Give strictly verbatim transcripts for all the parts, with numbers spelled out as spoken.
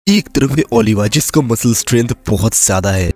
एक तरफ है ओलिवा जिसका मसल स्ट्रेंथ बहुत ज्यादा है,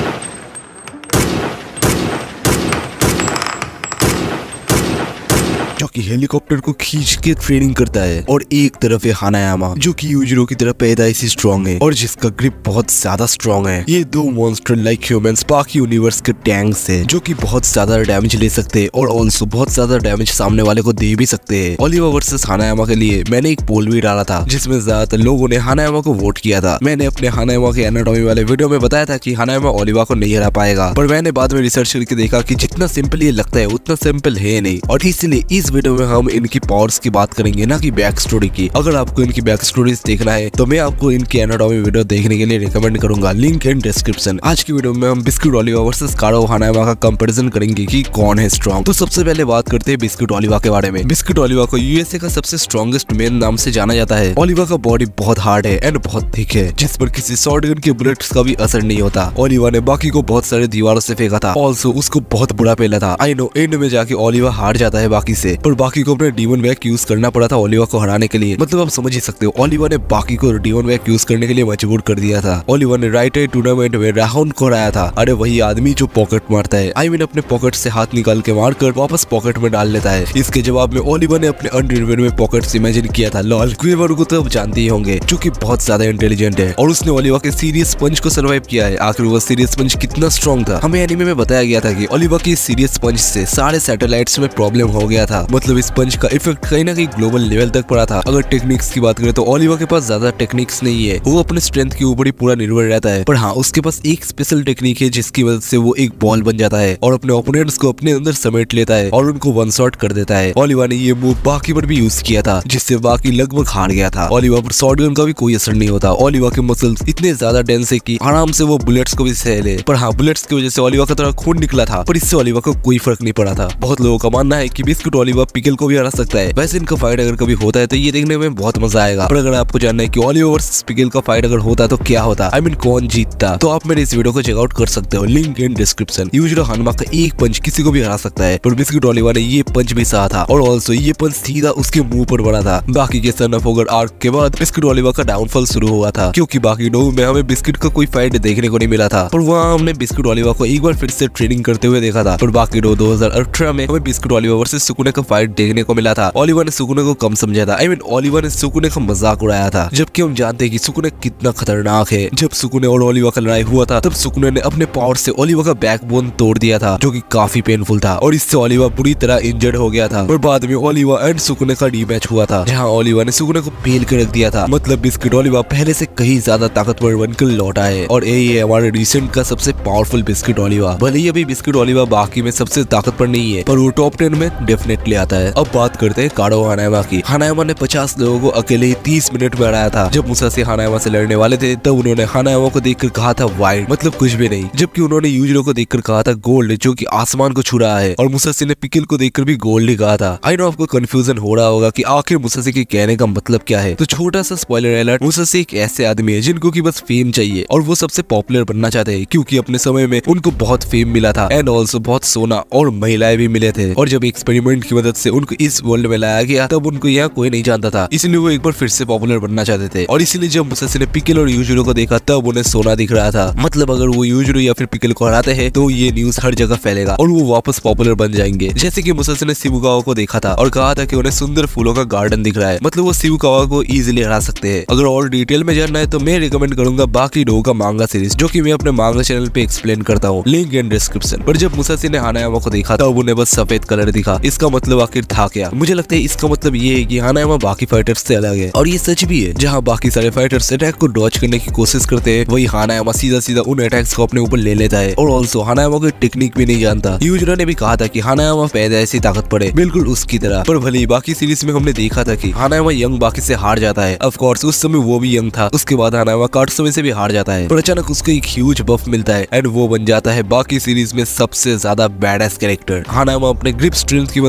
जो कि हेलीकॉप्टर को खींच के ट्रेनिंग करता है, और एक तरफ है हानायामा जो कि यूजिरो की तरह पैदाइशी स्ट्रॉन्ग है और जिसका ग्रिप बहुत ज्यादा स्ट्रॉन्ग है। ये दो मॉन्स्टर लाइक ह्यूमंस बाकी यूनिवर्स के टैंक्स है जो कि बहुत ज्यादा डैमेज ले सकते हैं और ऑल्सो बहुत ज्यादा डैमेज सामने वाले को दे भी सकते हैं। ओलिवा वर्सेस हानायामा के लिए मैंने एक पोल भी डाला था जिसमें ज्यादातर लोगों ने हानायामा को वोट किया था। मैंने अपने हानायामा के एनाटॉमी वाले वीडियो में बताया था कि हानायामा ओलिवा को नहीं हरा पाएगा, पर मैंने बाद में रिसर्च करके देखा कि जितना सिंपल ये लगता है उतना सिंपल है नहीं, और इसलिए इस वीडियो में हम इनकी पावर्स की बात करेंगे ना कि बैक स्टोरी की। अगर आपको इनकी बैक स्टोरीज देखना है तो मैं आपको इनकी एनाटॉमी वीडियो देखने के लिए रिकमेंड करूंगा, लिंक इन डिस्क्रिप्शन। आज की वीडियो में हम बिस्किट ओलिवा वर्सेस कारो हानायामा का कंपैरिजन करेंगे कि कौन है स्ट्रॉन्ग। तो सबसे पहले बात करते हैं बिस्किट ओलिवा के बारे में। बिस्किट ओलिवा को यूएसए का सबसे स्ट्रॉन्गेस्ट मैन नाम से जाना जाता है। ओलिवा का बॉडी बहुत हार्ड है एंड बहुत थिक है जिस पर किसी शॉटगन के बुलेट्स का भी असर नहीं होता। ओलिवा ने बाकी को बहुत सारे दीवारों से फेंका था, ऑल्सो उसको बहुत बुरा पेला था। आई नो एंड में जाके ओलिवा हार जाता है बाकी से, पर बाकी को अपने डीमन वैक यूज करना पड़ा था ओलिवा को हराने के लिए। मतलब आप समझ ही सकते हो, ओलिवा ने बाकी को डीमन वैक यूज करने के लिए मजबूर कर दिया था। ओलिवा ने राइट आई टूर्नामेंट में राहुल को हराया था। अरे वही आदमी जो पॉकेट मारता है, आई मीन अपने पॉकेट से हाथ निकाल के मारकर वापस पॉकेट में डाल लेता है। इसके जवाब में ओलिवा ने अपने अंडरवेयर में पॉकेट्स इमेजिन किया था। लॉल क्विवर को तो आप जानते ही होंगे जो कि बहुत ज्यादा इंटेलिजेंट है, और उसने ओलिवा के सीरियस पंच को सर्वाइव किया है। आखिर वो सीरियस पंच कितना स्ट्रॉन्ग था। हमें एनीमे में बताया गया था कि ओलिवा की सीरियस पंच से सारे सैटेलाइट्स में प्रॉब्लम हो गया था। मतलब इस पंच का इफेक्ट कहीं ना कहीं ग्लोबल लेवल तक पड़ा था। अगर टेक्निक्स की बात करें तो ओलिवा के पास ज्यादा टेक्निक्स नहीं है, वो अपने स्ट्रेंथ के ऊपर ही पूरा निर्भर रहता है। पर हाँ, उसके पास एक स्पेशल टेक्निक है जिसकी वजह से वो एक बॉल बन जाता है और अपने ओपोनेंट्स को अपने अंदर समेट लेता है और उनको वन शॉट कर देता है। ओलिवा ने ये मूव बाकी पर भी यूज किया था जिससे बाकी लगभग हार गया था। ओलिवा पर शॉटगन का भी कोई असर नहीं होता। ओलिवा के मसल्स इतने ज्यादा डेंस है कि आराम से वो बुलेट्स को भी सह ले। पर हाँ, बुलेट्स की वजह से ओलिवा का थोड़ा खून निकला था, पर इससे ओलिवा को कोई फर्क नहीं पड़ा था। बहुत लोगों का मानना है कि बिस्किट ओलिवा पिकल को भी हरा सकता है। वैसे इनका फाइट अगर कभी होता है तो ये देखने में बहुत मजा आएगा। पर अगर आपको जानना है कि ओलिवा वर्सेस पिकल का फाइट अगर होता तो क्या होता, आई मीन कौन जीतता, तो आप मेरे इस वीडियो को चेकआउट कर सकते हो, link in description. Yujiro Hanayama का एक पंच किसी को भी हरा सकता है, पर बिस्किट ओलिवा ने ये पंच भी सहा था और ऑल्सो ये पंच सीधा उसके मुंह पर पड़ा था। बाकी के सन ऑफ ओगर आर्क के बाद बिस्किट ओलिवा का डाउनफॉल शुरू हुआ था, क्योंकि बाकी दो में हमें बिस्किट का कोई फाइट देखने को नहीं मिला था। पर वहाँ हमने बिस्किट ओलिवा को एक बार फिर से ट्रेनिंग करते हुए देखा था। पर बाकी दो दो हजार अठारह में हमें बिस्किट ओलिवा वर्सेस सुकुने का फाइट देखने को मिला था। ओलिवा ने सुकुने को कम समझा था, आई मीन ओलिवा ने सुकुने का मजाक उड़ाया था, जबकि हम जानते हैं कि सुकुने कितना खतरनाक है। जब सुकुने और ओलिवा का लड़ाई हुआ था तब सुकुने ने अपने पावर से ओलिवा का बैकबोन तोड़ दिया था, जो कि काफी पेनफुल था, और इससे ओलिवा बुरी तरह इंजर्ड हो गया था। और बाद में ओलिवा एंड सुकुने का रीमैच हुआ था जहां ओलिवा ने सुकुने को फेल कर रख दिया था। मतलब बिस्किट ओलिवा पहले से कहीं ज्यादा ताकतवर बनकर लौटा है, और यही है हमारे रिसेंट का सबसे पावरफुल बिस्किट ओलिवा। भले ही अभी बिस्किट ओलिवा बाकी में सबसे ताकतवर नहीं है, पर वो टॉप टेन में डेफिनेटली आता है। अब बात करते हैं कारो हानायामा की। हानायामा ने पचास लोगों को अकेले ही तीस मिनट में हराया था। जब मुसाशी हानायामा से लड़ने वाले थे तब उन्होंने हानायामा को देखकर कहा था वाइड, मतलब कुछ भी नहीं, जबकि उन्होंने यूजिरो को देखकर कहा था गोल्ड, जो कि आसमान को छू रहा है, और मुसाशी ने पिकल को देखकर भी गोल्ड ही कहा था। आई नो आपको कंफ्यूजन हो रहा होगा कि आखिर मुसाशी के कहने का मतलब क्या है, तो छोटा सा स्पॉइलर अलर्ट, मुसाशी एक ऐसे आदमी है जिनको की बस फेम चाहिए और वो सबसे पॉपुलर बनना चाहते हैं, क्योंकि अपने समय में उनको बहुत फेम मिला था एंड ऑल्सो बहुत सोना और महिलाएं भी मिले थे। और जब एक्सपेरिमेंट की मदद से उनको इस वर्ल्ड में लाया गया तब उनको यहाँ कोई नहीं जानता था, इसलिए वो एक बार फिर से पॉपुलर बनना चाहते थे। और इसीलिए जब मुसाशी ने पिकल और यूजिरो को देखा तब उन्हें सोना दिख रहा था। मतलब अगर वो यूजिरो या फिर पिकल को हराते हैं तो ये न्यूज हर जगह फैलेगा और वो वापस पॉपुलर बन जाएंगे। जैसे कि मुसाशी ने शिबुकावा को देखा था और कहा था कि उन्हें सुंदर फूलों का गार्डन दिख रहा है, मतलब वो शिबुकावा को इजीली हरा सकते हैं। अगर और डिटेल में जानना है तो मैं रिकमेंड करूंगा बाकी दो का मांगा सीरीज, जो कि मैं अपने मांगा चैनल पे एक्सप्लेन करता हूँ, लिंक इन डिस्क्रिप्शन। पर जब मुसाशी ने हानायामा को देखा तब उन्हें बस सफेद कलर दिखा। इसका मतलब आखिर था क्या? मुझे लगता है इसका मतलब ये है कि हानायामा बाकी फाइटर्स से अलग है, और ये सच भी है। जहाँ बाकी सारे फाइटर्स अटैक को डॉज करने की कोशिश करते हैं, वही हानायामा सीधा सीधा उन अटैक्स को अपने ऊपर ले लेता है, और ऑल्सो हानायामा की टेक्निक भी नहीं जानता। यूजिरो ने भी कहा था कि हानायामा पैदाइशी ताकत पड़े, बिल्कुल उसकी तरह। पर भले बाकी सीरीज में हमने देखा था कि हानायामा यंग बाकी से हार जाता है। ऑफ कोर्स उस समय वो भी यंग था, उसके बाद हानायामा काटसुमी से भी हार जाता है, पर अचानक उसको एक ह्यूज बफ मिलता है एंड वो बन जाता है बाकी सीरीज में सबसे ज्यादा बैडएस कैरेक्टर। हानायामा अपने ग्रिप स्ट्रेंथ की मदद से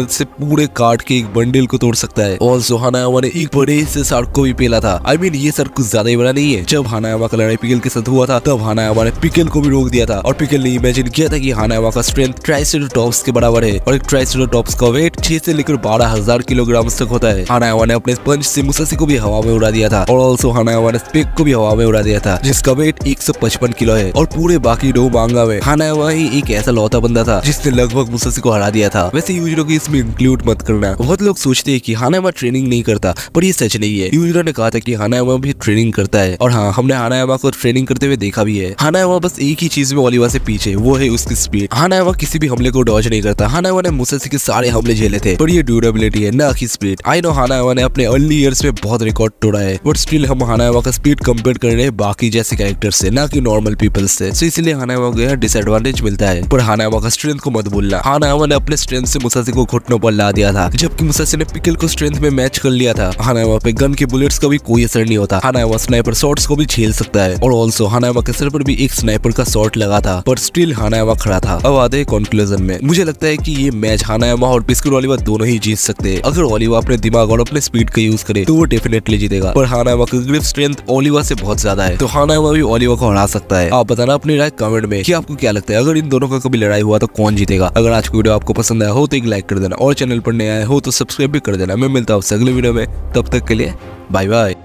पूरे काट के एक बंडल को तोड़ सकता है। ऑल्सो हानायामा ने एक बड़े से शार्क को भी पेला था। आई I मीन mean, ये शार्क कुछ ज्यादा ही बड़ा नहीं है। जब हानायामा का लड़ाई पिकल के साथ हुआ था तब हानायामा ने पिकल को भी रोक दिया था और पिकल ने इमेजिन किया था कि हानायामा का स्ट्रेंथ ट्राइसेराटॉप्स के बराबर है और एक ट्राइसेराटॉप्स का वेट छह से लेकर बारह हजार किलोग्राम तक होता है। हानायामा ने अपने पंच से मुसाशी को भी हवा में उड़ा दिया था और ऑल्सो हानायामा ने स्पेक को भी हवा में उड़ा दिया था जिसका वेट एक सौ पचपन किलो है। और पूरे बाकी दो मांगा में हानायामा ही एक ऐसा लौता बंदा था जिसने लगभग मुसाशी को हरा दिया था। वैसे यूजरो की इसमें इंक्लूड मत करना। बहुत लोग सोचते हैं कि हानायामा ट्रेनिंग नहीं करता, पर ये सच नहीं है। यूजरो ने कहा था कि हानायामा भी ट्रेनिंग करता है और हाँ, हमने हानायामा को ट्रेनिंग करते हुए देखा भी है। हानायामा बस एक ही चीज में ओलिवा से पीछे, वो है उसकी स्पीड। हानायामा किसी भी हमले को डॉज नहीं करता। हानायामा ने मुसाशी के सारे हमले झेले थे, पर ये ड्यूरेबिलिटी है ना कि स्पीड। आई नो हानायामा ने अपने अर्ली ईयर्स में बहुत रिकॉर्ड तोड़ा है, बट स्टिल हम हानायामा का स्पीड कंपेयर कर रहे हैं बाकी जैसे कैरेक्टर से, ना कि नॉर्मल पीपल से। सो इसलिए हानायामा को यहाँ डिसएडवांटेज मिलता है। पर हानायामा का स्ट्रेंथ को मत भूलना। हानायामा ने अपने स्ट्रेंथ से मुसाशी को घुटनों पर ला दिया था, जबकि मुसाशी ने पिकल को स्ट्रेंथ में मैच कर लिया था। हानायामा पे गन के बुलेट्स का भी कोई असर नहीं होता। हानायामा स्नाइपर शॉट्स को भी झेल सकता है और ऑल्सो हानायामा के सर पर भी एक स्नाइपर का शॉट लगा था, पर स्टिल हानायामा खड़ा था। अब आते हैं कंक्लूजन में। मुझे लगता है कि ये मैच हानायामा और पिस्कुल ओलिवा दोनों ही जीत सकते हैं। अगर ओलिवा अपने दिमाग और अपने स्पीड का यूज करे तो वो डेफिनेटली जीतेगा, पर हानायामा का ग्रिप स्ट्रेंथ ओलिवा से बहुत ज्यादा है, तो हानायामा भी ओलिवा को हरा सकता है। आप बताना अपनी राय कमेंट में कि आपको क्या लगता है, अगर इन दोनों का कभी लड़ाई हुआ तो कौन जीतेगा। अगर आज की वीडियो आपको पसंद आया हो तो एक लाइक कर देना और चैनल पर नए आए हो तो सब्सक्राइब भी कर देना। मैं मिलता हूँ अगले वीडियो में, तब तक के लिए बाय बाय।